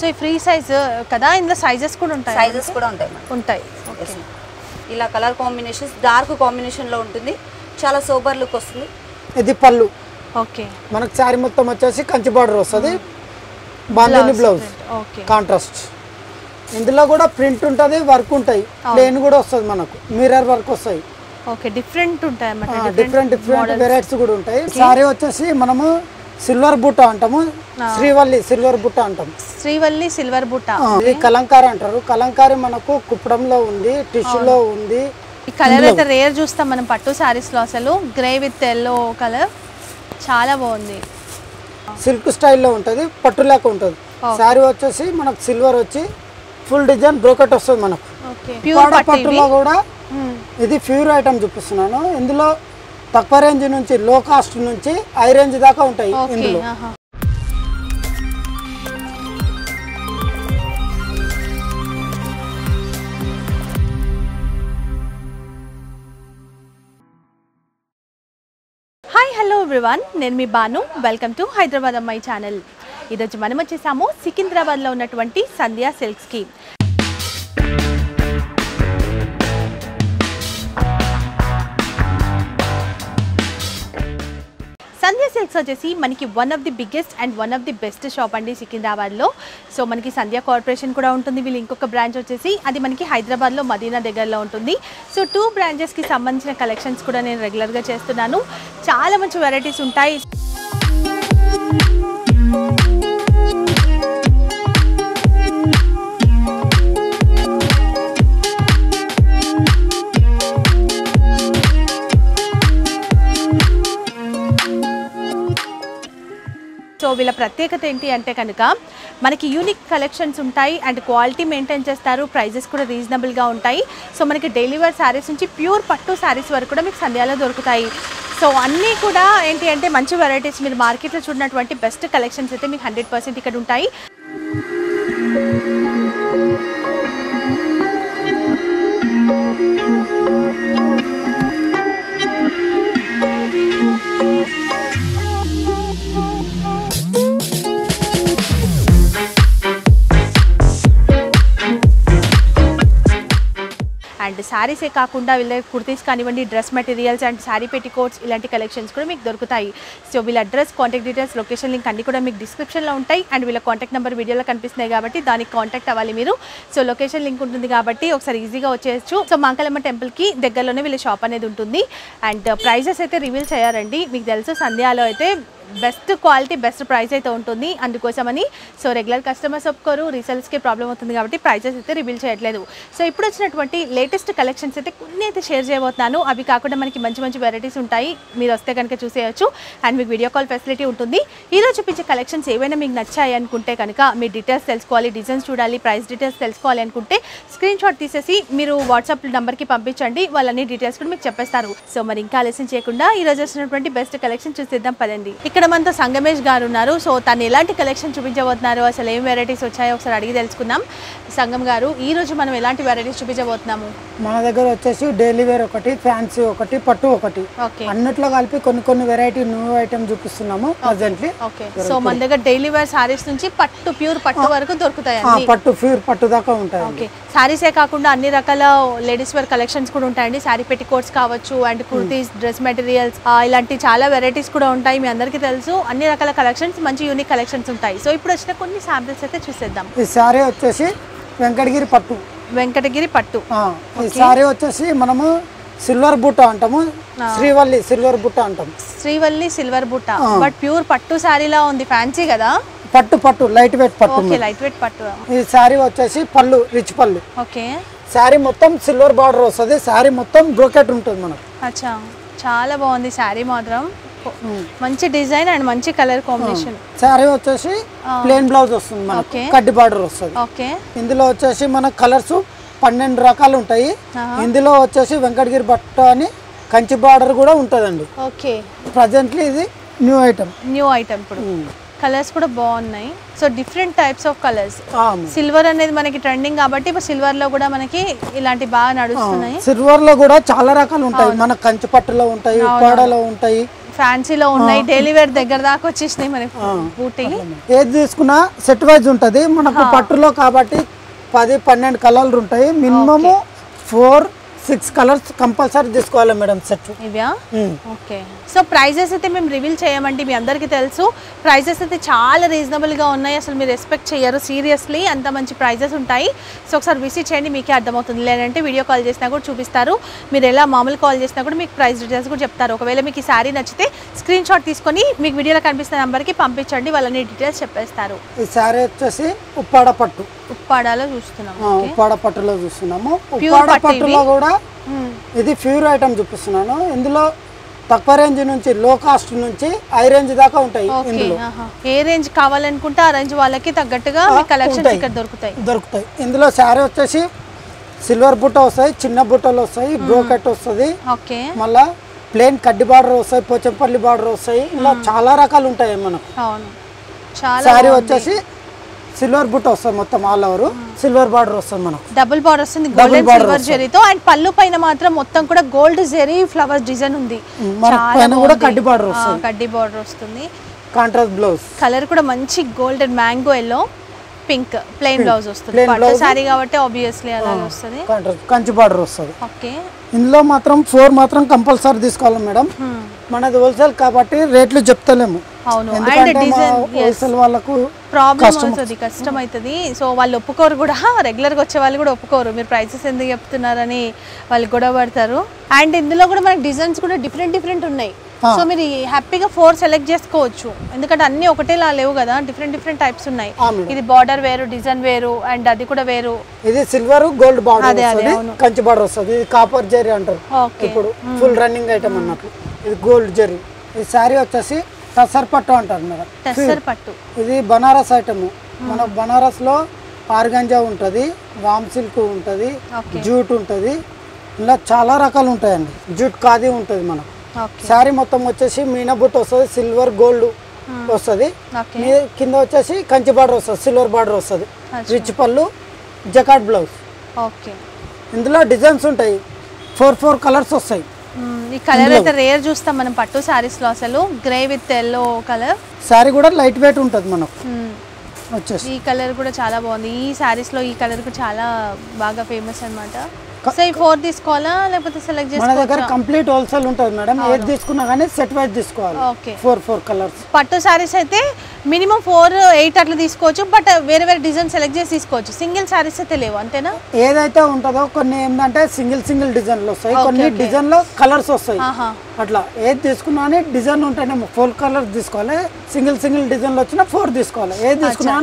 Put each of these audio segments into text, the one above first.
So ఈ free size కదా, ఇందులో సైజెస్ కూడా ఉంటాయి? సైజెస్ కూడా ఉంటాయి ఉంటాయి. ఇలా కలర్ కాంబినేషన్స్ డార్క్ కాంబినేషన్ లో ఉంటుంది, చాలా సోబర్ లుక్ వస్తుంది. ఇది పళ్ళు. ఓకే, మనకు శారీ మొత్తం వచ్చేసి కంచి బార్డర్ వస్తుంది, బాందిని బ్లౌజ్ కాంట్రాస్ట్. ఇందులో కూడా ప్రింట్ ఉంటుంది, వర్క్ ఉంటాయి, ప్లేన్ కూడా వస్తుంది, మనకు మిర్రర్ వర్క్ వస్తాయి. ఓకే, డిఫరెంట్ ఉంటాయి అన్నమాట, డిఫరెంట్ వెరైటీస్ కూడా ఉంటాయి. సారీ వచ్చేసి మనము సిల్వర్ బుట్ట అంటాము, శ్రీవల్లి సిల్వర్ బుట్ట అంటాం. శ్రీవల్లి సిల్వర్ బుట్ట, ఇది కలంకారీ అంటారు. కలంకారీ మనకు కుప్పడంలో ఉంది, టిష్యూలో ఉంది. ఈ కలర్ అయితే రేర్ చూస్తాం మనం పట్టు సారీస్ లో. అసలు గ్రే విత్ ఎల్లో కలర్ చాలా బాగుంది. సిల్క్ స్టైల్లో ఉంటుంది, పట్టులాగా ఉంటుంది. సారీ వచ్చేసి మనకు సిల్వర్ వచ్చి ఫుల్ డిజైన్ బ్రోకెట్ వస్తుంది మనకు. పట్టులో కూడా ఇది ప్యూర్ ఐటమ్ చూపిస్తున్నాను. ఇందులో తక్కువ రేంజ్ నుంచి లో కాస్ట్ నుంచి హై రేంజ్ దాకా ఉంటాయి ఇందులో. హాయ్ హలో ఎవ్రీవన్, నేను మీ బాను. వెల్కమ్ టు హైదరాబాద్ అమ్మాయి ఛానల్. ఈరోజు మనం వచ్చేసాము సికింద్రాబాద్లో ఉన్నటువంటి సంధ్యా సిల్క్స్కి. సంధ్యా సిల్క్స్ వచ్చేసి మనకి one of the biggest and one of the best shop అండి సికింద్రాబాద్లో. సో మనకి సంధ్యా కార్పొరేషన్ కూడా ఉంటుంది. వీళ్ళు ఇంకొక బ్రాంచ్ వచ్చేసి అది మనకి హైదరాబాద్లో మదీనా దగ్గరలో ఉంటుంది. సో 2 బ్రాంచెస్కి సంబంధించిన కలెక్షన్స్ కూడా నేను రెగ్యులర్గా చేస్తున్నాను. చాలా మంచి వెరైటీస్ ఉంటాయి. సో వీళ్ళ ప్రత్యేకత ఏంటి అంటే కనుక మనకి యూనిక్ కలెక్షన్స్ ఉంటాయి అండ్ క్వాలిటీ మెయింటైన్ చేస్తారు, ప్రైజెస్ కూడా రీజనబుల్గా ఉంటాయి. సో మనకి డైలీ వేర్ శారీస్ నుంచి ప్యూర్ పట్టు శారీస్ వరకు కూడా మీకు సంధ్యాలో దొరుకుతాయి. సో అన్నీ కూడా ఏంటి అంటే మంచి వెరైటీస్, మీరు మార్కెట్లో చూడనటువంటి బెస్ట్ కలెక్షన్స్ అయితే మీకు 100% ఇక్కడ ఉంటాయి. అండ్ శారీసే కాకుండా వీళ్ళ కుర్తీస్ కానివ్వండి, dress materials and sari petticoats ఇలాంటి కలెక్షన్స్ కూడా మీకు దొరుకుతాయి. సో వీళ్ళ address, contact details, location link అన్ని కూడా మీకు డిస్క్రిప్షన్లో ఉంటాయి. అండ్ వీళ్ళ కాంటాక్ట్ నెంబర్ వీడియోలో కనిపిస్తున్నాయి కాబట్టి దానికి కాంటాక్ట్ అవ్వాలి మీరు. సో లొకేషన్ లింక్ ఉంటుంది కాబట్టి ఒకసారి ఈజీగా వచ్చేయచ్చు. సో మాంకాలమ్మ టెంపుల్కి దగ్గరలోనే వీళ్ళ షాప్ అనేది ఉంటుంది. అండ్ ప్రైజెస్ అయితే రివీల్ చేయారండి. మీకు తెలుసు సంధ్యాలో అయితే బెస్ట్ క్వాలిటీ బెస్ట్ ప్రైస్ అయితే ఉంటుంది, అందుకోసమని. సో రెగ్యులర్ కస్టమర్స్ ఒప్పుకోరు, రీసేల్స్కి ప్రాబ్లం అవుతుంది కాబట్టి ప్రైజెస్ అయితే రివీల్ చేయట్లేదు. సో ఇప్పుడు వచ్చినటువంటి లేటెస్ట్ కలెక్షన్స్ అయితే కొన్ని అయితే షేర్ చేయబోతున్నాను. అవి కాకుండా మనకి మంచి మంచి వెరైటీస్ ఉంటాయి, మీరు వస్తే కనుక చూసేయచ్చు. అండ్ మీకు వీడియో కాల్ ఫెసిలిటీ ఉంటుంది. ఈరోజు చూపించే కలెక్షన్స్ ఏవైనా మీకు నచ్చాయి అనుకుంటే కనుక మీ డీటెయిల్స్ తెలుసుకోవాలి, డిజైన్స్ చూడాలి, ప్రైస్ డీటెయిల్స్ తెలుసుకోవాలి అనుకుంటే స్క్రీన్ షాట్ తీసేసి మీరు వాట్సాప్ నెంబర్కి పంపించండి, వాళ్ళన్ని డీటెయిల్స్ కూడా మీకు చెప్పేస్తారు. సో మరి ఇంకా ఆలస్యం చేయకుండా ఈరోజు వచ్చినటువంటి బెస్ట్ కలెక్షన్ చూసేద్దాం పదండి. ఇక్కడ మనతో సంగమేష్ గారు ఉన్నారు. సో తను ఎలాంటి కలెక్షన్ చూపించబోతున్నారు, అసలు ఏం వెరైటీస్ వచ్చాయో ఒకసారి అడిగి తెలుసుకుందాం. సంగం గారు, ఈ రోజు మనం ఎలాంటి వెరైటీస్ చూపించబోతున్నాము? మన దగ్గర వచ్చేసి డైలీ వేర్ ఒకటి, ఫ్యాన్సీ ఒకటి, పట్టు ఒకటి, అన్నిట్లో కలిపి కొన్ని వెరైటీ న్యూ ఐటమ్ చూపిస్తున్నాము ప్రెజెంట్లీ. ఓకే, సో మన దగ్గర డైలీ వేర్ సారీస్ నుంచి పట్టు ప్యూర్ పట్టు వరకు దొరుకుతాయి. పట్టు ప్యూర్ పట్టు దాకా ఉంటాయి. ఓకే, సారీసే కాకుండా అన్ని రకాల లేడీస్ వేర్ కలెక్షన్స్ కూడా ఉంటాయండి. సారీ పెట్టికోట్స్ కావచ్చు, అండ్ కుర్తీస్, డ్రెస్ మెటీరియల్స్, ఇలాంటి చాలా వెరైటీస్ కూడా ఉంటాయి. మీ అందరికీ తెలుసు అన్ని రకాల కలెక్షన్స్, మంచి యూనిక్ కలెక్షన్స్ ఉంటాయి. సో ఇప్పుడు వచ్చిన కొన్ని శాంపిల్స్ అయితే చూసేద్దాం. ఈ సారీ వచ్చేసి వెంకటగిరి పట్టు. వెంకటగిరి పట్టు. ఈ సారీ వచ్చేసి మనము సిల్వర్ బుట్ట అంటాము, శ్రీవల్లి సిల్వర్ బుట్ట అంటాం. శ్రీవల్లి సిల్వర్ బుట్ట, బట్ ప్యూర్ పట్టు సారీలా ఉంది, ఫ్యాన్సీ కదా. పట్టు లైట్ వెయిట్ పట్టు. ఓకే, లైట్ వెయిట్ పట్టు. ఈ సారీ వచ్చేసి పళ్ళు, రిచ్ పళ్ళు. ఓకే, సారీ మొత్తం సిల్వర్ బార్డర్ వస్తుంది, సారీ మొత్తం బ్రోకెట్ ఉంటుంది మనకు. అచ్చా, చాలా బాగుంది సారీ మాత్రం, మంచి డిజైన్ అండ్ మంచి కలర్ కాంబినేషన్. సారీ వచ్చేసి ప్లెయిన్ బ్లౌజ్ వస్తుంది మనకి, కడ్డి బార్డర్ వస్తుంది. ఓకే, ఇందులో వచ్చేసి మన కలర్స్ 12 రకాలు ఉంటాయి. ఇందులో వచ్చేసి వెంకటగిరి బట్ట అని కంచి బార్డర్ కూడా ఉంటుందండి. ఓకే, ప్రజెంట్లీ ఇది న్యూ ఐటమ్. ఇప్పుడు కలర్స్ కూడా బాగున్నాయి. So different types of colours. Silver అనేది మనకి ట్రెండింగ్ కాబట్టి ఇప్పుడు సిల్వర్ లో కూడా మనకి ఇలాంటి బాగా నడుస్తున్నాయి. సిల్వర్ లో కూడా చాలా రకాలు ఉంటాయి, మన కంచి పట్టులో ఉంటాయి, ఉప్పాడలో ఉంటాయి, ఫ్యాన్సీలో ఉన్నాయి, డైలీ వేర్ దగ్గర దాకా వచ్చేసినాయి మనకి బూటీ. ఏది తీసుకున్నా సెట్ వైజ్ ఉంటుంది మనకు పట్టులో కాబట్టి 10-12 కలర్లు ఉంటాయి. మినిమము 4-6 కలర్స్ కంపల్సరీ తీసుకోవాలి మేడం సెట్. ఇవ్యా ఓకే. సో ప్రైజెస్ అయితే మేము రివీల్ చేయమండి, మీ అందరికీ తెలుసు ప్రైజెస్ అయితే చాలా రీజనబుల్గా ఉన్నాయి, అసలు మీరు ఎక్స్పెక్ట్ చేయరు సీరియస్లీ అంత మంచి ప్రైజెస్ ఉంటాయి. సో ఒకసారి విజిట్ చేయండి మీకే అర్థమవుతుంది, లేదంటే వీడియో కాల్ చేసినా కూడా చూపిస్తారు, మీరు ఎలా మామూలు కాల్ చేసినా కూడా మీకు ప్రైస్ డీటెయిల్స్ కూడా చెప్తారు. ఒకవేళ మీకు ఈ శారీ నచ్చితే స్క్రీన్ షాట్ తీసుకొని మీకు వీడియోలో కనిపిస్తున్న నెంబర్కి పంపించండి, వాళ్ళని డీటెయిల్స్ చెప్పేస్తారు. ఈ శారీ వచ్చేసి ఉప్పాడ పట్టు, ఉప్పాడలో చూస్తున్నాము, ఉప్పాడ పట్టులో చూస్తున్నాము. ఉప్పాడ పట్టులో కూడా ఇది ప్యూర్ ఐటమ్ చూపిస్తున్నాను. ఇందులో తక్కువ రేంజ్ నుంచి లో కాస్ట్ నుంచి హై రేంజ్ దాకా ఉంటాయి. ఇందులో ఏ రేంజ్ కావాలనుకుంటే ఆ రేంజ్ వాళ్ళకి తగ్గట్టుగా కలెక్షన్స్ ఇక్కడ దొరుకుతాయి. ఇందులో శారీ వచ్చేసి సిల్వర్ బుట్ట వస్తాయి, చిన్న బుట్టలు వస్తాయి, బ్రోకెట్ వస్తుంది, మళ్ళా ప్లేన్ కడ్డి బార్డర్ వస్తాయి, పోచంపల్లి బార్డర్ వస్తాయి, ఇలా చాలా రకాలు ఉంటాయి మనకు. శారీ వచ్చేసి సిల్వర్ బుట్ట వస్తుంది, మొత్తం ఆల్ ఓవర్ సిల్వర్ బార్డర్ వస్తుంది, మనకు డబుల్ బార్డర్ వస్తుంది గోల్డెన్ సిల్వర్ జరీతో. అండ్ పళ్ళు పైన మాత్రం మొత్తం కూడా గోల్డ్ జరీ ఫ్లవర్ డిజైన్ ఉంది, కూడా కడ్డి బార్డర్ వస్తుంది, కడ్డి బార్డర్ వస్తుంది. కాంట్రాస్ట్ బ్లౌజ్ కలర్ కూడా మంచి golden mango yellow pink plain blouse వస్తుంది, పట్టు సారీ కాబట్టి ఆబ్వియస్లీ అలాగే వస్తుంది, కంచి బార్డర్ వస్తుంది. ఓకే. ఇందులో మాత్రం 4 మాత్రం కంపల్సరీ తీసుకోవాలి మేడం, మనది హోల్సేల్ కాబట్టి రేట్లు చెప్తలేము. హోల్సేల్ వాళ్ళకు ప్రాబ్లం అవుతుంది, కష్టం అవుతుంది. సో వాళ్ళు ఒప్పుకోరు కూడా, రెగ్యులర్గా వచ్చే వాళ్ళు కూడా ఒప్పుకోరు, మీరు ప్రైసెస్ ఎందుకు చెప్తున్నారని వాళ్ళు గొడవ పడతారు. అండ్ ఇందులో కూడా మనకి డిజైన్స్ కూడా డిఫరెంట్ ఉన్నాయి. సో మీరు హ్యాపీగా 4 సెలెక్ట్ చేసుకోవచ్చు, ఎందుకంటే అన్ని ఒకటేలా లేవు కదా, డిఫరెంట్ టైప్స్ ఉన్నాయి. ఇది బార్డర్ వేరు, డిజైన్ వేరు, అండ్ అది కూడా వేరు. ఇది సిల్వర్ గోల్డ్ బార్డర్ వస్తుంది, కంచి బార్డర్ వస్తుంది, ఇది కాపర్ జరీ అంటారు ఇప్పుడు ఫుల్ రన్నింగ్ ఐటమ్ అన్నట్లు. ఇది గోల్డ్ జరీ. ఈ శారీ వచ్చేసి టసర్ పట్టు అంటారు మేడం, టసర్ పట్టు. ఇది బనారస్ ఐటమ్, మన బనారస్ లో ఆర్గంజా ఉంటుంది, వామ్ సిల్క్ ఉంటుంది, జూట్ ఉంటుంది, ఇలా చాలా రకాలు ఉంటాయండి. జూట్ ఖాదీ ఉంటుంది మనకు. శారీ మొత్తం వచ్చేసి మీనా బుట్ట వస్తుంది, సిల్వర్ గోల్డ్ వస్తుంది, కింద వచ్చేసి కంచి బార్డర్ వస్తుంది, సిల్వర్ బార్డర్ వస్తుంది, రిచ్ పళ్ళు, జకాట్ బ్లౌజ్. ఇందులో డిజైన్స్ ఉంటాయి, 4 కలర్స్ వస్తాయి. ఈ కలర్ అయితే రేర్ చూస్తాం మనం పట్టు సారీస్ లో, అసలు grey with yellow colour. Sari కూడా లైట్ వెయిట్ ఉంటుంది మనకు వచ్చేసి. ఈ కలర్ కూడా చాలా బాగుంది, ఈ సారీస్ లో ఈ కలర్ కూడా చాలా బాగా ఫేమస్ అన్నమాట. సో ఈ 4 తీసుకోవాలా లేకపోతే సెలెక్ట్ చేసుకోవాలా? మన దగ్గర కంప్లీట్ హోల్సేల్ ఉంటుంది మేడం, ఏది తీసుకున్నా కానీ సెట్ వైజ్ తీసుకోవాలి. ఓకే. 4 కలర్స్. పట్టు సారీస్ అయితే మినిమం 4-8 అట్లా తీసుకోవచ్చు, బట్ వేరే డిజైన్ సెలెక్ట్ చేసి తీసుకోవచ్చు. సింగిల్ సారీస్ అయితే లేవు అంతేనా? ఏదైతే ఉంటుందో కొన్ని ఏంటంటే సింగిల్ డిజైన్లు వస్తాయి, కొన్ని డిజైన్ లో కలర్స్ వస్తాయి, అట్లా ఏది తీసుకున్నా కానీ డిజైన్ ఉంటేనే 4 కలర్స్ తీసుకోవాలి, సింగిల్ డిజైన్ లో వచ్చినా 4 తీసుకోవాలి. ఏది తీసుకున్నా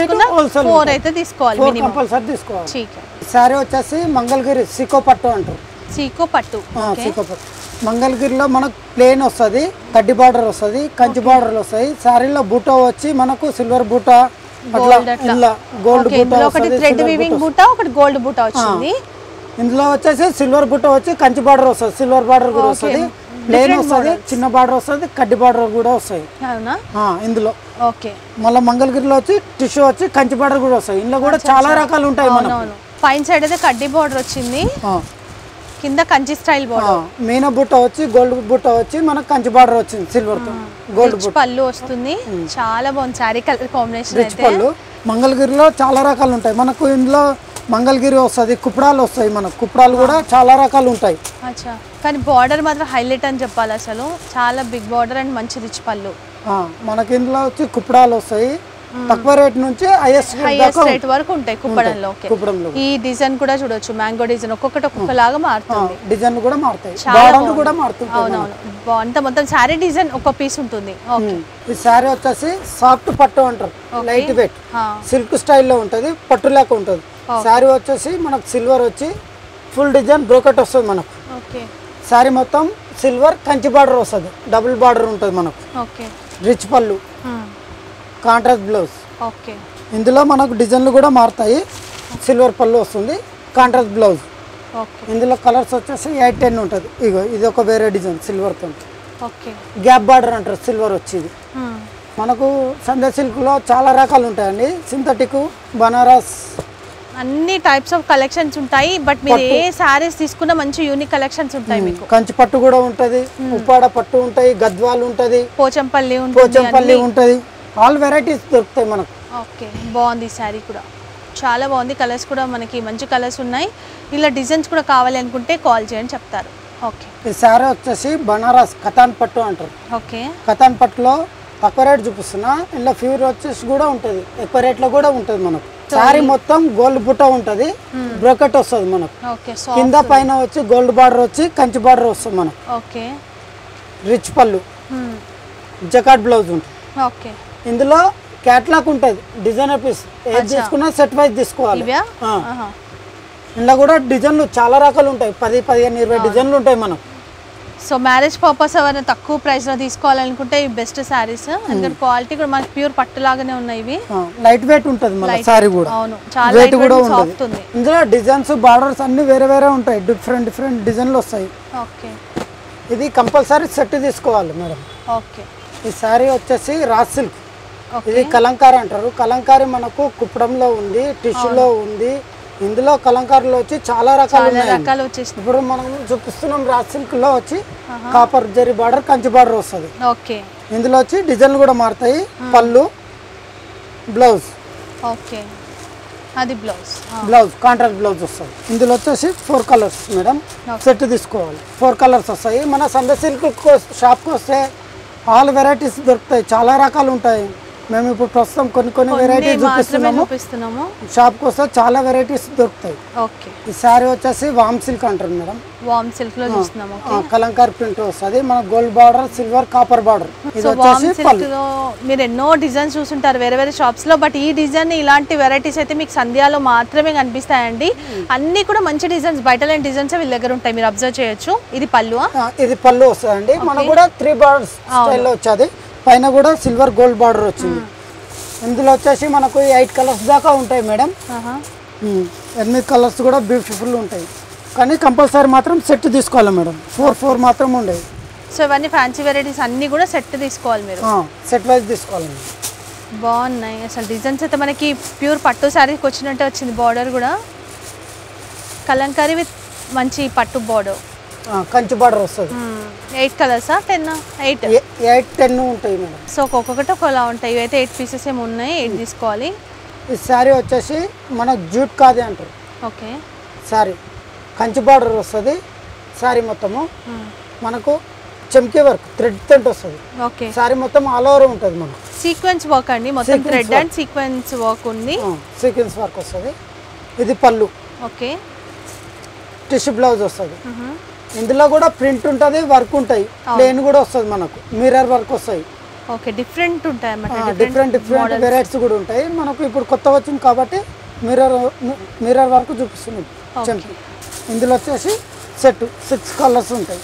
4 అయితే తీసుకోవాలి, కంపల్సరీ తీసుకోవాలి. శారీ వచ్చేసి మంగళగిరి సీకో పట్టు అంటారు, సీకో పట్టు. మంగళగిరిలో మనకు ప్లేన్ వస్తుంది, కడ్డి బార్డర్ వస్తుంది, కంచి బార్డర్ వస్తాయి. శారీలో బూటా వచ్చి మనకు సిల్వర్ బూటా, గోల్డ్ బూటా, ఒకటి థ్రెడ్ వీవింగ్ బూటా, ఒకటి గోల్డ్ బూటా వచ్చింది. ఇందులో వచ్చేసి సిల్వర్ బూటా వచ్చి కంచి బార్డర్ వస్తుంది, సిల్వర్ బార్డర్ కూడా వస్తుంది, ప్లేన్ వస్తుంది, చిన్న బార్డర్ వస్తుంది, కడ్డి బార్డర్ కూడా వస్తాయి ఇందులో. ఓకే. మళ్ళీ మంగళగిరిలో వచ్చి టిష్యూ వచ్చి కంచి బార్డర్ కూడా వస్తాయి. ఇందులో కూడా చాలా రకాలు ఉంటాయి. పైన సైడ్ అయితే కడ్డీ బార్డర్ వచ్చింది, కింద కంచి స్టైల్ బార్డర్, మీనా బుట్ట వచ్చి గోల్డ్ బుట్ట వచ్చి మనకు కంచి బార్డర్ వచ్చింది, సిల్వర్ తో గోల్డ్ పళ్ళు వస్తుంది. చాలా బాగుంది శారీ కలర్ కాంబినేషన్ అయితే. పళ్ళు మంగళగిరిలో చాలా రకాలు ఉంటాయి మనకు. ఇందులో మంగళగిరి వస్తుంది, కుప్పడాలు వస్తాయి, మనకు కుప్పడాలు కూడా చాలా రకాలు ఉంటాయి. అచ్చా, కానీ బార్డర్ మాత్రం హైలైట్ అని చెప్పాలి, అసలు చాలా బిగ్ బార్డర్ అండ్ మంచి రిచ్ పళ్ళు. మనకి ఇందులో వచ్చి కుప్పడాలు వస్తాయి, తక్కువ రేట్ నుంచి హైయెస్ట్ రేట్ వరకు ఉంటాయి కుప్పడంలో. ఈ డిజైన్ కూడా చూడొచ్చు, మ్యాంగో డిజైన్ ఒక్కొక్కటి ఒక్కొక్కలాగా మారుతుంది, డిజైన్ కూడా మారుతాయి, కూడా మారుతుంది. అవునవును, అంత మొత్తం శారీ డిజైన్ ఒక పీస్ ఉంటుంది. ఈ శారీ వచ్చేసి సాఫ్ట్ పట్టు అంటారు, లైట్ వెయిట్ సిల్క్ స్టైల్లో ఉంటుంది, పట్టు లేక ఉంటుంది. శారీ వచ్చేసి మనకు సిల్వర్ వచ్చి ఫుల్ డిజైన్ బ్రోకెట్ వస్తుంది మనకు. శారీ మొత్తం సిల్వర్ కంచి బార్డర్ వస్తుంది, డబుల్ బార్డర్ ఉంటుంది మనకు, రిచ్ పళ్ళు, కాంట్రాస్ట్ బ్లౌజ్. ఇందులో మనకు డిజైన్లు కూడా మారుతాయి, సిల్వర్ పళ్ళు వస్తుంది, కాంట్రాస్ట్ బ్లౌజ్. ఇందులో కలర్స్ వచ్చేసి 8-10 ఉంటుంది. ఇగో ఇది ఒక వేరే డిజైన్ సిల్వర్ తో, గ్యాప్ బార్డర్ అంటారు, సిల్వర్ వచ్చేది. మనకు సందే సిల్క్ లో చాలా రకాలు ఉంటాయండి, సింథటిక్, బనారస్, అన్ని టైప్స్ ఆఫ్ కలెక్షన్స్ ఉంటాయి. బట్ మీరు ఏ సారీస్ తీసుకున్నా మంచి యూనిక్ కలెక్షన్స్ ఉంటాయి మీకు. కంచి పట్టు కూడా ఉంటది, ఉప్పాడ పట్టు ఉంటాయి, గద్వాలు ఉంటది, పోచంపల్లి ఉంటది, ఆల్ వెరైటీస్ దొరుకుతాయి మనకు. ఓకే, బాగుంది శారీ కూడా, చాలా బాగుంది. కలర్స్ కూడా మనకి మంచి కలర్స్ ఉన్నాయి. ఇలా డిజైన్స్ కూడా కావాలి అనుకుంటే కాల్ చేయండి చెప్తారు. ఓకే, ఈ శారీ వచ్చేసి బనారస్ కతాన్ పట్టు అంటారు. ఓకే, కతాన్ పట్టులో తక్కువ రేట్ చూపిస్తున్నా, ఇలా ప్యూర్ వచ్చేసి కూడా ఉంటుంది, ఎక్కువ రేట్లో కూడా ఉంటుంది మనకు. శారీ మొత్తం గోల్డ్ బుట్ట ఉంటుంది, బ్రోకెట్ వస్తుంది మనకు. ఓకే, కింద పైన వచ్చి గోల్డ్ బార్డర్ వచ్చి కంచి బార్డర్ వస్తుంది మనకు. ఓకే, రిచ్ పళ్ళు, జకాట్ బ్లౌజ్ ఉంటుంది. ఓకే, ఇందులో క్యాట్లాగ్ ఉంటుంది, డిజైనర్ పీస్ ఏది తీసుకున్నా సెట్ వైజ్ తీసుకోవాలి. ఇందులో కూడా డిజైన్లు చాలా రకాలు ఉంటాయి, 10, 15, 20 డిజైన్లు ఉంటాయి మనకు. సో మ్యారేజ్ పర్పస్ ఎవరైనా తక్కువ ప్రైస్లో తీసుకోవాలనుకుంటే ఈ బెస్ట్ శారీస్. ఎందుకంటే క్వాలిటీ కూడా మనకి ప్యూర్ పట్టు లాగానే ఉన్నాయి ఇవి. లైట్ వెయిట్ ఉంటుంది మన సారీ కూడా. అవును, చాలా వెయిట్ కూడా సాఫ్ట్ ఉంది. ఇందులో డిజైన్స్ బార్డర్స్ అన్ని వేరే వేరే ఉంటాయి, డిఫరెంట్ డిజైన్లు వస్తాయి. ఓకే, ఇది కంపల్సరీ సెట్ తీసుకోవాలి మేడం. ఓకే, ఈ సారీ వచ్చేసి రాజ్ సిల్క్, ఇది కలంకారీ అంటారు. కలంకారీ మనకు కుప్పడంలో ఉంది, టిష్యూలో ఉంది. ఇందులో కలంకారీలో వచ్చి చాలా రకాలు వచ్చేసి ఇప్పుడు మనం చూపిస్తున్నాం. రాజ్ సిల్క్ లో వచ్చి copper zari border, Kanchi border వస్తుంది. ఓకే, ఇందులో వచ్చి డిజైన్లు కూడా మారుతాయి. పళ్ళు, బ్లౌజ్. ఓకే, అది బ్లౌజ్ కాంట్రాక్ట్ బ్లౌజ్ వస్తుంది. ఇందులో వచ్చేసి 4 కలర్స్ మేడం, సెట్ తీసుకోవాలి. 4 కలర్స్ వస్తాయి. మన సండే సిల్క్ షాప్కి వస్తే ఆల్ వెరైటీస్ దొరుకుతాయి, చాలా రకాలు ఉంటాయి. మేము ఇప్పుడు ప్రస్తుతం కొన్ని వెరైటీస్ చూపిస్తున్నాము. షాప్కి వస్తే చాలా వెరైటీస్ దొరుకుతాయి. ఓకే, ఈ సారీ వచ్చేసి వామ్ సిల్క్ అంటారు మేడం. వామ్ సిల్క్ లో చూస్తున్నాము. కలంకారీ ప్రింట్ వస్తుంది, మన gold border, silver, copper border. ఇది వచ్చేసి పళ్ళు. మీరు ఎన్నో డిజైన్స్ చూసుంటారు వేరే వేరే షాప్స్ లో, బట్ ఈ డిజైన్ ఇలాంటి వెరైటీస్ అయితే మీకు సంధ్యాలో మాత్రమే కనిపిస్తాయండి. అన్ని కూడా మంచి డిజైన్స్, బయట లేని డిజైన్స్ వీళ్ళ దగ్గర ఉంటాయి, మీరు అబ్జర్వ్ చేయొచ్చు. ఇది పళ్ళు, ఇది పళ్ళు వస్తుందండి. మనకు కూడా 3 బార్డర్స్ స్టైల్లో వచ్చేది, పైన కూడా సిల్వర్ గోల్డ్ బార్డర్ వచ్చింది. ఇందులో వచ్చేసి మనకు 8 కలర్స్ దాకా ఉంటాయి మేడం. 8 కలర్స్ కూడా బ్యూటిఫుల్ ఉంటాయి. కానీ కంపల్సరీ మాత్రం సెట్ తీసుకోవాలి మేడం. 4 మాత్రం ఉండేవి. సో ఇవన్నీ ఫ్యాన్సీ వెరైటీస్ అన్ని కూడా సెట్ తీసుకోవాలి మీరు, సెట్ వైజ్ తీసుకోవాలి. బాగున్నాయి అసలు డిజైన్స్ అయితే మనకి ప్యూర్ పట్టు శారీకి వచ్చినట్టే వచ్చింది. బార్డర్ కూడా కలంకారీ విత్ మంచి పట్టు బార్డర్, కంచి బార్డర్ వస్తుంది. 8 కలర్సా 10? 8, 10 ఉంటాయి మేడం. సో ఒక్కొక్కటి ఒకలా ఉంటాయి. ఇవైతే 8 పీసెస్ ఏమి ఉన్నాయి, 8 తీసుకోవాలి. ఈ శారీ వచ్చేసి మన జూట్ కాదే అంటారు. ఓకే, శారీ కంచి బార్డర్ వస్తుంది. శారీ మొత్తము మనకు చమ్కీ వర్క్, థ్రెడ్ తోటి వస్తుంది. ఓకే, శారీ మొత్తం ఆల్ ఓవర్ ఉంటుంది మనకు. సీక్వెన్స్ వర్క్ అండి, మొత్తం థ్రెడ్ అండ్ సీక్వెన్స్ వర్క్ ఉంది. సీక్వెన్స్ వర్క్ వస్తుంది. ఇది పళ్ళు. ఓకే, టిష్యూ బ్లౌజ్ వస్తుంది. ఇందులో కూడా ప్రింట్ ఉంటుంది, వర్క్ ఉంటాయి. ప్లేన్ కూడా వస్తుంది మనకు, మిర్రర్ వర్క్ వస్తాయి. ఓకే, డిఫరెంట్ ఉంటాయి అన్నమాట. డిఫరెంట్ వెరైటీస్ కూడా ఉంటాయి మనకు. ఇప్పుడు కొత్త వచ్చింది కాబట్టి మిర్రర్ వర్క్ చూపిస్తున్నాం. ఇందులో వచ్చేసి సెట్ 6 కలర్స్ ఉంటాయి.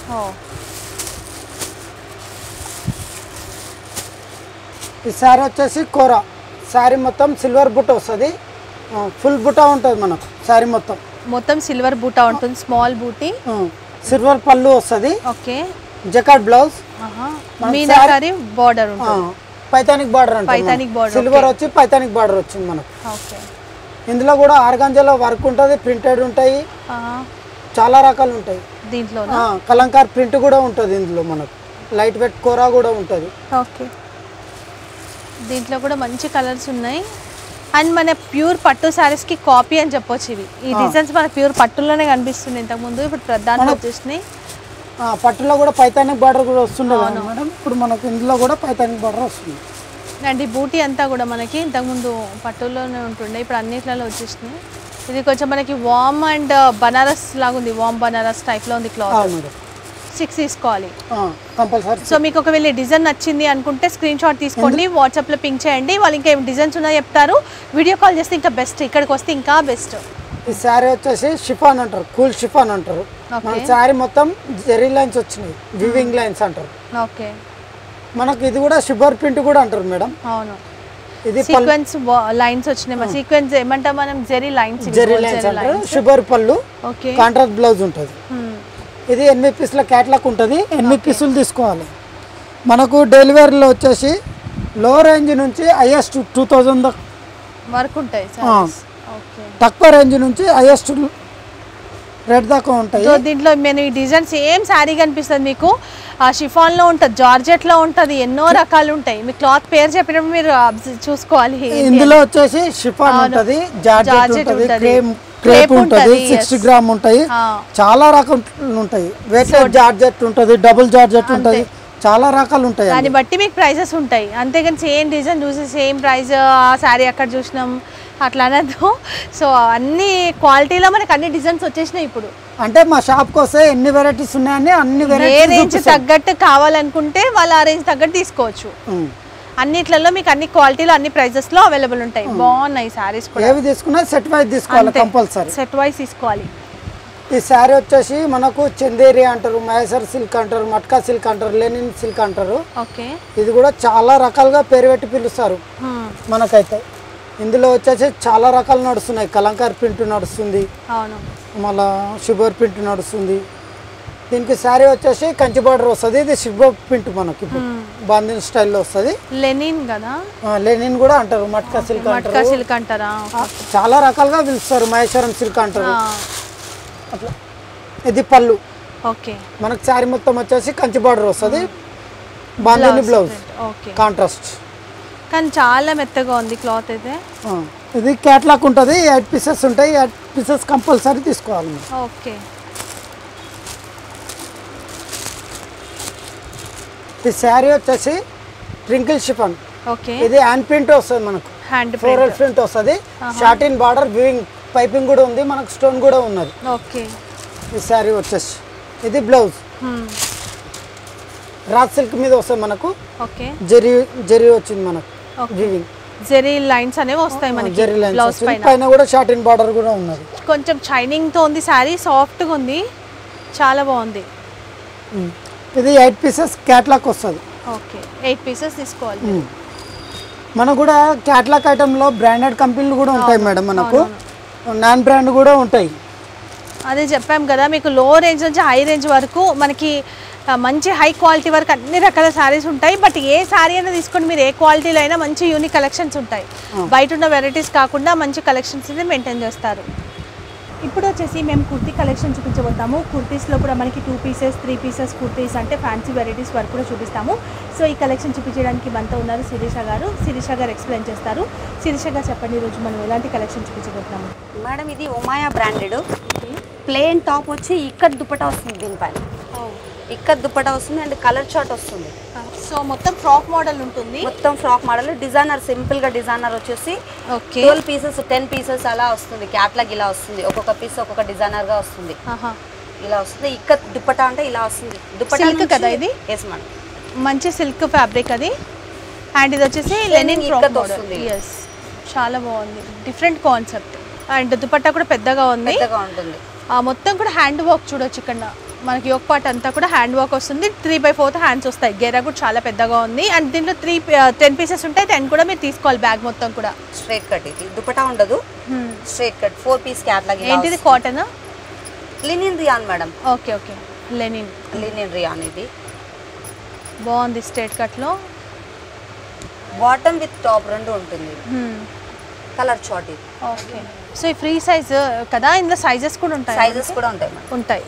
ఈ శారీ వచ్చేసి కోరా. శారీ మొత్తం సిల్వర్ బుట్ట వస్తుంది, ఫుల్ బుట్ట ఉంటుంది మనకు. శారీ మొత్తం సిల్వర్ బూటా ఉంటుంది, స్మాల్ బూటీ, సిల్వర్ పళ్ళు వస్తుంది. Okay, jacquard blouse, Meenakari border ఉంటుంది, పైతానిక్ బార్డర్ అంటే పైతానిక్ బార్డర్. సిల్వర్ వచ్చి పైతానిక్ బార్డర్ వచ్చింది మనకు. ఓకే, ఇందులో కూడా ఆర్గాంజాలో వర్క్ ఉంటుంది, ప్రింటెడ్ ఉంటాయి, చాలా రకాలు ఉంటాయి. దీంట్లో కలంకార్ ప్రింట్ కూడా ఉంటుంది. ఇందులో మనకు లైట్ వెయిట్ కోరా కూడా ఉంటుంది. ఓకే, దీంట్లో కూడా మంచి కలర్స్ ఉన్నాయి. అండ్ మన ప్యూర్ పట్టు శారీస్ కి కాపీ అని చెప్పొచ్చు ఇవి. ఈ డిజైన్స్ మన ప్యూర్ పట్టులోనే కనిపిస్తుంది ఇంతకుముందు, ఇప్పుడు ప్రధానంగా వచ్చేసినాయి. పట్టులో కూడా పైతానిక్ బార్డర్ కూడా వస్తుండే మేడం. ఇప్పుడు మనకు ఇందులో కూడా పైతానిక్ బార్డర్ వస్తుంది. అండ్ ఈ బూటీ అంతా కూడా మనకి ఇంతకుముందు పట్టులోనే ఉంటుండే, ఇప్పుడు అన్నిట్లలో వచ్చేసినాయి. ఇది కొంచెం మనకి వామ్ అండ్ బనారస్ లాగా ఉంది, వామ్ బనారస్ టైప్లో ఉంది క్లాత్. 6 తీసుకోవాలి కంపల్సరీ. సో మీకు ఒకవేళ డిజైన్ నచ్చింది అనుకుంటే స్క్రీన్ షాట్ తీసుకోండి, వాట్సాప్లో పింక్ చేయండి. వాళ్ళు ఇంకా ఏం డిజైన్స్ ఉన్నాయో చెప్తారు, వీడియో కాల్ చేస్తే ఇంకా బెస్ట్, ఇక్కడికి వస్తే ఇంకా బెస్ట్. ఈ శారీ వచ్చేసి షిఫాన్ అంటారు, కూల్ షిఫాన్ అంటారు. మన శారీ మొత్తం జెరీ లైన్స్ వచ్చినాయి, వివింగ్ లైన్స్ అంటారు. ఓకే, మనకు ఇది కూడా షుగర్ ప్రింట్ కూడా అంటారు మేడం. అవును, ఇది సీక్వెన్స్ లైన్స్ వచ్చినాయి. సీక్వెన్స్ ఏమంటాం మనం, జెరీ లైన్స్ అంటారు. షుగర్ పళ్ళు, కాంట్రాక్ట్ బ్లౌజ్ ఉంటుంది. ఇది 8 పీసుల క్యాట్లాగ్ ఉంటుంది. 8 పీసులు తీసుకోవాలి. మనకు డెలివరీలో వచ్చేసి లో రేంజ్ నుంచి హైయెస్ట్ 2000 వరకు ఉంటాయి. ఓకే. తక్కువ రేంజ్ నుంచి హైయెస్ట్ రేట్ దాకా ఉంటాయి. సో దీంట్లో నేను ఈ డిజైన్ సేమ్ శారీ కనిపిస్తుంది మీకు. షిఫాన్లో ఉంటుంది, జార్జెట్లో ఉంటుంది, ఎన్నో రకాలు ఉంటాయి. మీ క్లాత్ పేరు చెప్పినప్పుడు మీరు చూసుకోవాలి. ఇందులో వచ్చేసి షిఫాన్ ఉంటుంది, జార్జెట్ ఉంటుంది, క్రేప్ ఉంటుంది, 60 గ్రామ్ ఉంటాయి, చాలా రకాలు ఉంటాయి. వెయిటెడ్ జార్జెట్ ఉంటుంది, డబుల్ జార్జెట్ ఉంటుంది, చాలా రకాలు ఉంటాయి. దాన్ని బట్టి మీకు ప్రైసెస్ ఉంటాయి. అంతేగాని సేమ్ డిజైన్ చూసి సేమ్ ప్రైస్ ఆ శారీ అక్కడ చూసినాం అట్లా అనద్దు. సో అన్ని క్వాలిటీలో మనకి అన్ని డిజైన్స్ వచ్చేసినాయి ఇప్పుడు. అంటే మా షాప్కి వస్తే ఎన్ని వెరైటీస్ ఉన్నాయని అన్ని ఏ వెరైటీస్ రేంజ్ తగ్గట్టు కావాలనుకుంటే వాళ్ళు ఆ రేంజ్ తగ్గట్టు తీసుకోవచ్చు. అన్నిట్లలో మీకు అన్ని క్వాలిటీలో అన్ని ప్రైజెస్లో అవైలబుల్ ఉంటాయి. బాగున్నాయి శారీస్ కూడా. ఏవి తీసుకున్నా సెట్ వైజ్ తీసుకోవాలి, కంపల్సరీ సెట్ వైజ్ తీసుకోవాలి. ఈ శారీ వచ్చేసి మనకు చందేరి అంటారు, మైసర్ సిల్క్ అంటారు, మట్కా సిల్క్ అంటారు, లెనిన్ సిల్క్ అంటారు. ఓకే. ఇది కూడా చాలా రకాలుగా పేరు పెట్టి పిలుస్తారు మనకైతే. ఇందులో వచ్చేసి చాలా రకాలు నడుస్తున్నాయి. కలంకార్ ప్రింట్ నడుస్తుంది, అవును, మళ్ళా షుగర్ ప్రింట్ నడుస్తుంది. దీనికి శారీ వచ్చేసి కంచి బార్డర్ వస్తుంది. ఇది షుగర్ ప్రింట్ మనకి ఇప్పుడు బాందిన్ స్టైల్లో వస్తుంది. లెనిన్ కదా, లెనిన్ కూడా అంటారు, మట్కా సిల్క్ అంటారు, మట్కా సిల్క్ అంటారా, చాలా రకాలుగా పిలుస్తారు. మహేశ్వరం సిల్క్ అంటారు అట్లా. ఇది పళ్ళు. ఓకే. మనకు శారీ మొత్తం వచ్చేసి కంచి బార్డర్ వస్తుంది, బాందిని బ్లౌజ్ కాంట్రాస్ట్. కానీ చాలా మెత్తగా ఉంది క్లాత్ అయితే. ఇది క్యాట్లాక్ ఉంటుంది, 8 పీసెస్ ఉంటాయి. 8 పీసెస్ కంపల్సరీ తీసుకోవాలి. ఓకే. ఈ శారీ వచ్చేసి ట్రింకిల్ షిఫాన్. ఓకే. ఇది హ్యాండ్ ప్రింట్ వస్తుంది మనకు, హ్యాండ్ ఫ్లోరల్ ప్రింట్ వస్తుంది. షార్టిన్ బార్డర్ వివింగ్ పైపింగ్ కూడా ఉంది, మనకు స్టోన్ కూడా ఉన్నది. ఓకే. ఈ శారీ వచ్చేసి ఇది బ్లౌజ్ రాజ్ సిల్క్ మీద వస్తుంది మనకు. ఓకే. జరీ వచ్చింది మనకు వివింగ్. జెరీ లైన్స్ అనేవి వస్తాయి మనకి బ్లౌజ్ పైన కూడా షార్టిన్ బార్డర్ కూడా ఉన్నది. కొంచెం షైనింగ్ తో ఉంది శారీ, సాఫ్ట్ గా ఉంది, చాలా బాగుంది. ఇది 8 పీసెస్ క్యాట్లాక్ వస్తుంది. ఓకే. 8 పీసెస్ తీసుకోవాలి. మనకు కూడా క్యాట్లాక్ ఐటెంలో బ్రాండెడ్ కంపెనీలు కూడా ఉంటాయి మేడం, మనకు నాన్ బ్రాండ్ కూడా ఉంటాయి. అదే చెప్పాం కదా, మీకు లో రేంజ్ నుంచి హై రేంజ్ వరకు మనకి మంచి హై క్వాలిటీ వరకు అన్ని రకాల శారీస్ ఉంటాయి. బట్ ఏ శారీ అయినా తీసుకొని మీరు ఏ క్వాలిటీలో అయినా మంచి యూనిక్ కలెక్షన్స్ ఉంటాయి. బయట ఉన్న వెరైటీస్ కాకుండా మంచి కలెక్షన్స్ మెయింటైన్ చేస్తారు. ఇప్పుడు వచ్చేసి మేము కుర్తీ కలెక్షన్ చూపించబోతాము. కుర్తీస్లో కూడా మనకి 2 పీసెస్ 3 పీసెస్ కుర్తీస్ అంటే ఫ్యాన్సీ వెరైటీస్ వరకు కూడా చూపిస్తాము. సో ఈ కలెక్షన్ చూపించడానికి మనతో ఉన్నారు శిరీష గారు. శిరీష గారు ఎక్స్ప్లెయిన్ చేస్తారు. శిరీష గారు చెప్పండి, ఈరోజు మనం ఎలాంటి కలెక్షన్ చూపించబోతున్నాము? మేడం ఇది ఒమాయా బ్రాండెడ్ ప్లెయిన్ టాప్ వచ్చి ఇక్కత్ దుపట్టా వస్తుంది. దీనిపైన ఇక్కత్ దుపట్టా వస్తుంది అండ్ కలర్ చార్ట్ వస్తుంది. సో మొత్తం ఫ్రాక్ మోడల్ ఉంటుంది, మొత్తం ఫ్రాక్ మోడల్. డిజైనర్ సింపుల్ గా డిజైనర్ వచ్చేసి 12 పీసెస్ 10 పీసెస్ అలా వస్తుంది. క్యాట్లాగ్ ఇలా వస్తుంది, ఒక్కొక్క పీస్ ఒక్కొక్క డిజైనర్ గా వస్తుంది. ఇలా వస్తుంది. ఇక్కత్ దుపట్టా అంటే ఇలా వస్తుంది. దుపట్టా కదా ఇది? ఎస్ మేడం, మంచి సిల్క్ ఫ్యాబ్రిక్ అది. అండ్ ఇది వచ్చేసి లెనిన్ ఫ్రాక్ వస్తుంది. ఎస్, చాలా బాగుంది, డిఫరెంట్ కాన్సెప్ట్. అండ్ దుపట్టా కూడా పెద్దగా ఉంది, పెద్దగా ఉంటుంది. మొత్తం కూడా హ్యాండ్ వర్క్ చూడొచ్చు. ఇక్కడ మనకి యోక్ పార్ట్ అంతా కూడా హ్యాండ్ వర్క్ వస్తుంది. 3/4 హ్యాండ్స్ వస్తాయి. గెరా కూడా చాలా పెద్దగా ఉంది. అండ్ దీంట్లో 10 పీసెస్ ఉంటాయి. 10 కూడా మీరు తీసుకోవాలి. బ్యాగ్ మొత్తం కూడా స్ట్రైట్ కట్. ఇది దుపట్టా ఉండదు, స్ట్రైట్ కట్ 4 పీస్ క్యాట్లాగ్. ఏంటిది cotton? Linen rayon madam. Okay okay, linen rayon. ఇది బాగుంది, స్ట్రైట్ కట్ లో బాటమ్ విత్ టాప్ రెండు ఉంటుంది. కలర్ చార్ట్ ఇది. ఓకే. సో ఈ ఫ్రీ సైజ్ కదా, ఇందులో సైజెస్ కూడా ఉంటాయి? సైజెస్ కూడా ఉంటాయి మేడం. ఉంటాయి.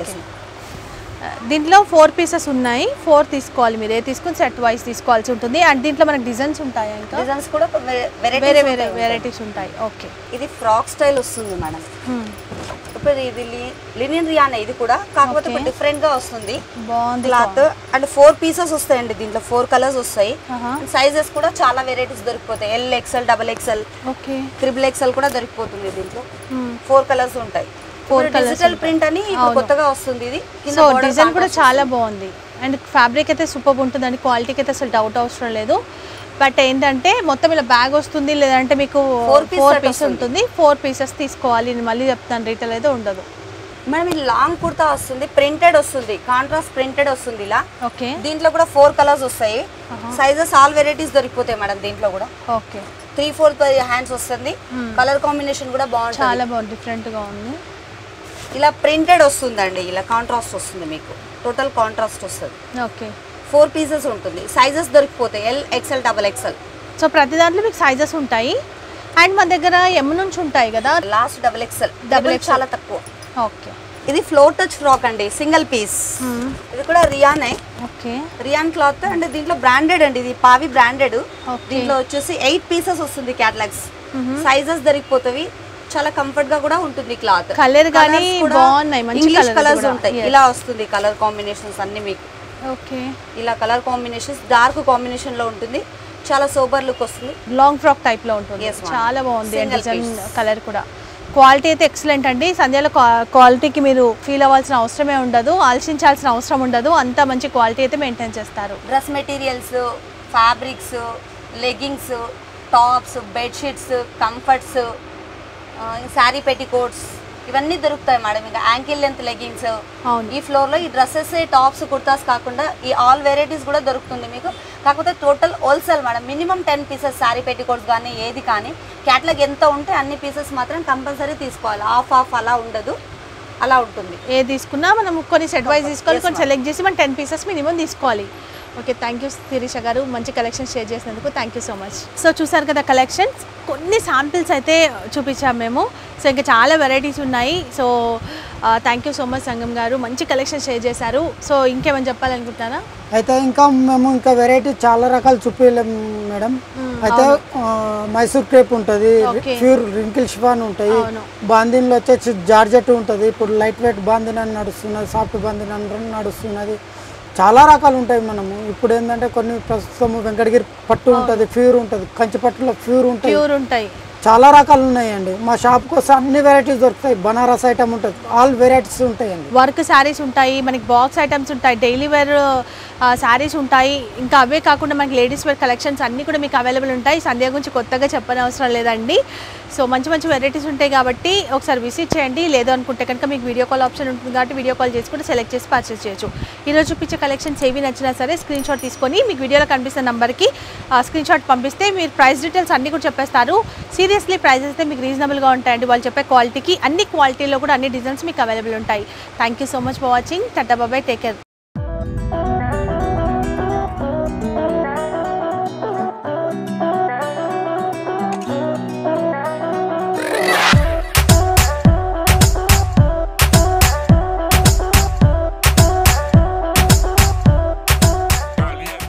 దీంట్లో 4 పీసెస్ ఉన్నాయి. 4 తీసుకోవాలి. మీరు ఏ తీసుకుని సెట్ వైజ్ తీసుకోవాల్సి ఉంటుంది. అండ్ దీంట్లో మనకి డిజైన్స్ ఉంటాయా? ఇంకా డిజైన్స్ కూడా వేరే వేరే వెరైటీస్ ఉంటాయి. ఓకే. ఇది ఫ్రాక్ స్టైల్ వస్తుంది మేడం. ఇప్పుడు ఇది లినిన్ రియాన్. ఇది కూడా కాకపోతే డిఫరెంట్ గా వస్తుంది. బాగుంది క్లాత్. అండ్ 4 పీసెస్ వస్తాయండి. దీంట్లో 4 కలర్స్ వస్తాయి. సైజెస్ కూడా చాలా వెరైటీస్ దొరికిపోతాయి. LXL, XXL, XXL కూడా దొరికిపోతుంది. దీంట్లో 4 కలర్స్ ఉంటాయి. డిజిటల్ ప్రింట్ అని కొత్తగా వస్తుంది. ఇది సో డిజైన్ కూడా చాలా బాగుంది. అండ్ ఫ్యాబ్రిక్ అయితే సూపర్ ఉంటుందండి. క్వాలిటీకి అయితే అసలు డౌట్ అవసరం లేదు. బట్ ఏంటంటే మొత్తం ఇలా బ్యాగ్ వస్తుంది, లేదంటే మీకు 4 పీస్ ఉంటుంది. 4 పీసెస్ తీసుకోవాలి. నేను మళ్ళీ చెప్తాను, రీటైల్ అయితే ఉండదు మేడం. ఇది లాంగ్ కుర్తా వస్తుంది, ప్రింటెడ్ వస్తుంది, కాంట్రాస్ట్ ప్రింటెడ్ వస్తుంది ఇలా. ఓకే. దీంట్లో కూడా 4 కలర్స్ వస్తాయి. సైజెస్ ఆల్ వెరైటీస్ దొరికిపోతాయి మేడం దీంట్లో కూడా. ఓకే. 3/4 హ్యాండ్స్ వస్తుంది. కలర్ కాంబినేషన్ కూడా బాగుంటుంది, చాలా బాగుంది, డిఫరెంట్ గా ఉంది. ఇలా ప్రింటెడ్ వస్తుందండి. ఇలా కాంట్రాస్ట్ వస్తుంది, మీకు టోటల్ కాంట్రాస్ట్ వస్తుంది. ఓకే. 4 పీసెస్ ఉంటుంది. సైజెస్ దొరికిపోతాయి. LXL, XXL. సో ప్రతి దాంట్లో మీకు సైజెస్ ఉంటాయి. అండ్ మన దగ్గర ఎమ్ నుంచి ఉంటాయి కదా, లాస్ట్ డబుల్ ఎక్సెల్ చాలా తక్కువ. ఓకే. ఇది ఫ్లోర్ టచ్ ఫ్రాక్ అండి, సింగిల్ పీస్. ఇది కూడా రియానే. ఓకే. రియాన్ క్లాత్ అండ్ దీంట్లో బ్రాండెడ్ అండి, ఇది పావి బ్రాండెడ్. దీంట్లో వచ్చేసి 8 పీసెస్ వస్తుంది క్యాటలాగ్స్. సైజెస్ దొరికిపోతాయి, చాలా కంఫర్ట్ గా కూడా ఉంటుంది క్లాత్. కలర్ గానీ బాగున్నాయి, మంచి కలర్స్ ఉంటాయి. ఇలా వస్తుంది కలర్ కాంబినేషన్స్ అన్ని మీకు. ఓకే. ఇలా కలర్ కాంబినేషన్స్ డార్క్ కాంబినేషన్ లో ఉంటుంది, చాలా సోబర్ లుక్ వస్తుంది. లాంగ్ ఫ్రాక్ టైప్ లో ఉంటుంది, చాలా బాగుంది. డిజైన్ కలర్ కూడా క్వాలిటీ అయితే ఎక్సలెంట్ అండి. సంధ్యలో క్వాలిటీకి మీరు ఫీల్ అవ్వాల్సిన అవసరమే ఉండదు, ఆలోచించాల్సిన అవసరం ఉండదు, అంత మంచి క్వాలిటీ అయితే మెయింటైన్ చేస్తారు. Dress materials, fabrics, leggings, tops, bedsheets, comforts, sari petticoats ఇవన్నీ దొరుకుతాయి మేడం. ఇంకా యాంకిల్ లెంత్ లెగ్గింగ్స్. ఈ ఫ్లోర్ లో ఈ డ్రెస్సెస్, టాప్స్, కుర్తాస్ కాకుండా ఈ ఆల్ వెరైటీస్ కూడా దొరుకుతుంది మీకు. కాకపోతే total wholesale madam. Minimum 10 pieces sari petticoats కానీ ఏది కానీ క్యాటలాగ్ ఎంత ఉంటే అన్ని పీసెస్ మాత్రం కంపల్సరీ తీసుకోవాలి. ఆఫ్ అలా ఉండదు, అలా ఉంటుంది. ఏది తీసుకున్నా మనం కొన్ని సెట్ వైజ్ తీసుకోవాలి, కొన్ని సెలెక్ట్ చేసి మనం 10 పీసెస్ మినిమం తీసుకోవాలి. ఓకే, థ్యాంక్ యూ శిరీష గారు, మంచి కలెక్షన్ షేర్ చేసినందుకు thank you so much. So చూసారు కదా కలెక్షన్స్, కొన్ని శాంపిల్స్ అయితే చూపించాము మేము. సో ఇంకా చాలా వెరైటీస్ ఉన్నాయి. So thank you so much Sangam గారు, మంచి కలెక్షన్ షేర్ చేశారు. సో ఇంకేమైనా చెప్పాలనుకుంటున్నారా? అయితే మేము ఇంకా వెరైటీ చాలా రకాలు చూపించలేము మేడం. అయితే మైసూర్ క్రేప్ ఉంటుంది, ప్యూర్ రింకిల్ షిఫాన్ ఉంటాయి, బాందిన్లో వచ్చేసి జార్జెట్ ఉంటుంది. ఇప్పుడు లైట్ వెయిట్ బాందిన్ అని నడుస్తున్నది, సాఫ్ట్ బాందిన్ అని నడుస్తున్నది, చాలా రకాలు ఉంటాయి. మనము ఇప్పుడు ఏంటంటే కొన్ని ప్రస్తుతం వెంకటగిరి పట్టు ఉంటుంది, ప్యూర్ ఉంటుంది, కంచి పట్టులో ప్యూర్ ఉంటాయి, చాలా రకాలు ఉన్నాయండి. మా షాప్కి వస్తే అన్ని వెరైటీస్ దొరుకుతాయి. బనారస్ ఐటమ్ ఉంటుంది, ఆల్ వెరైటీస్ ఉంటాయండి. వర్క్ శారీస్ ఉంటాయి, మనకి బాక్స్ ఐటమ్స్ ఉంటాయి, డైలీ వేర్ శారీస్ ఉంటాయి. ఇంకా అవే కాకుండా మనకి లేడీస్ వేర్ కలెక్షన్స్ అన్నీ కూడా మీకు అవైలబుల్ ఉంటాయి. సంధ్య గురించి కొత్తగా చెప్పనవసరం లేదండి. సో మంచి మంచి వెరైటీస్ ఉంటాయి కాబట్టి ఒకసారి విజిట్ చేయండి. లేదు అనుకుంటే కనుక మీకు వీడియో కాల్ ఆప్షన్ ఉంటుంది కాబట్టి వీడియో కాల్ చేసుకుంటే సెలెక్ట్ చేసి పర్చేస్ చేయొచ్చు. ఈరోజు చూపించే కలెక్షన్స్ ఏవి నచ్చినా సరే స్క్రీన్ షాట్ తీసుకొని మీకు వీడియోలో కనిపిస్తున్న నెంబర్కి స్క్రీన్ షాట్ పంపిస్తే మీరు ప్రైస్ డీటెయిల్స్ అన్నీ కూడా చెప్పేస్తారు. సీరియస్లీ ప్రైజెస్ అయితే మీకు రీజనబుల్గా ఉంటాయండి. వాళ్ళు చెప్పే క్వాలిటీకి అన్ని క్వాలిటీలో కూడా అన్ని డిజైన్స్ మీకు అవైలబుల్ ఉంటాయి. Thank you so much for watching. Tata bye, take care.